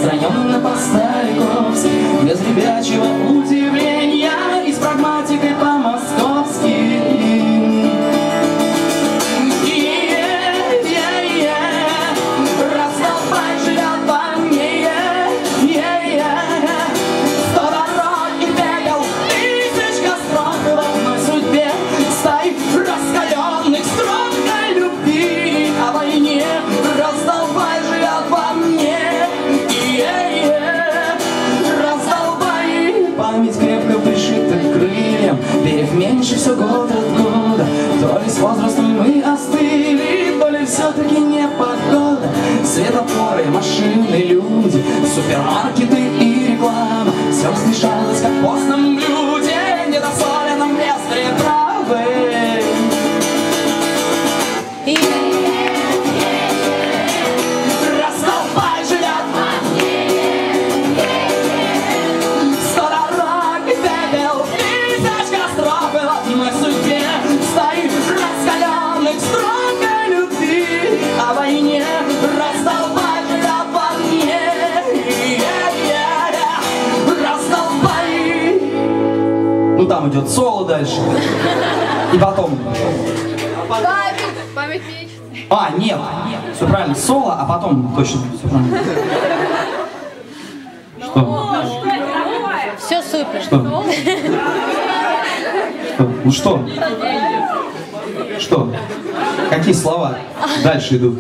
Настроенно по-стариковски, без ребячьего удивления и с прагматикой по-московски. Раздолбай живет во мне, 100 дорог и бегал, 1000 костров в одной судьбе, стаи раскаленных строк о любви, о войне. Раздолбай живет во мне, раздолбай. Память крепко пришита к крыльям, берег меньше все год от года. То ли с возрастом мы остыли, то ли все-таки непогода. Светофоры, машины, люди, супермаркеты и реклама. Все смешалось, как в постном блюде, недосоленном вместо травы. Раздолбай живет во мне, 100 дорог и бегал, 1000 костров в одной судьбе, стаи раскаленных строк о любви, о войне. Раздолбай живет во мне, раздолбай. Ну там идет соло дальше. И потом. Память мечется. А, нет, все правильно, соло, а потом точно все правильно. Что? Все супер. Что? Что? Ну что? Что? Какие слова дальше идут?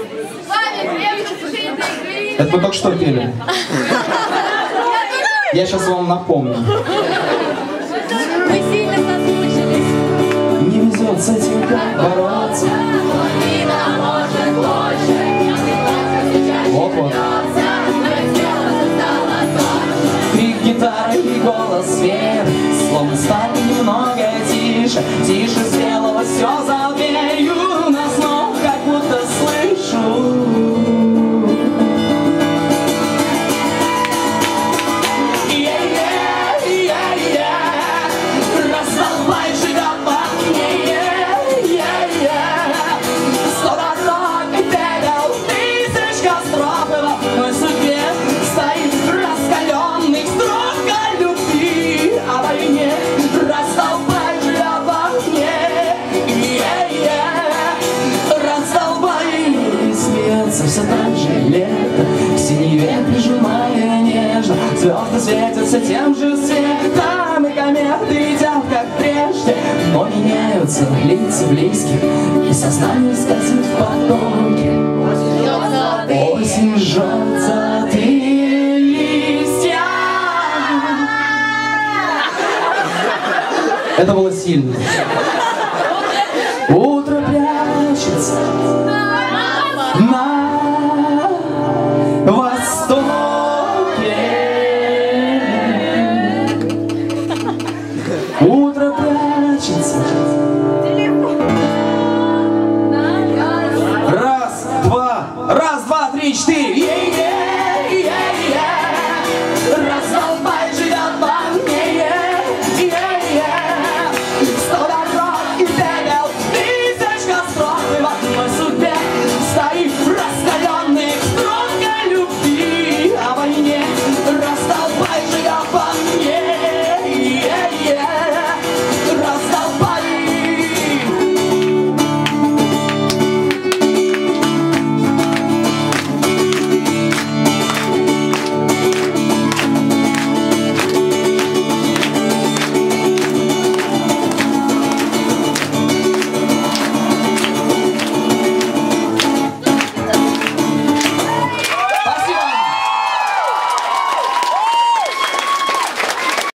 Это мы только что пели. Я сейчас вам напомню. Мы сильно соскучились. Не везет с этим как бороться. Вот-вот. Крик гитары и голос сверху, словно стали немного тише. Тише сделалось все за дверью, но снова как будто слышу. Раздолбай живет во мне, 100 дорог и бегал, 1000 костров в одной судьбе, стоит раскаленных строк о любви, о войне. Раздолбай живет во мне, раздолбай. И смеется все так же лето, к синеве прижимая нежно. Звезды светятся тем же светом, и кометы летят как прежде. Но меняются лица близких, и сознание скользит в поток.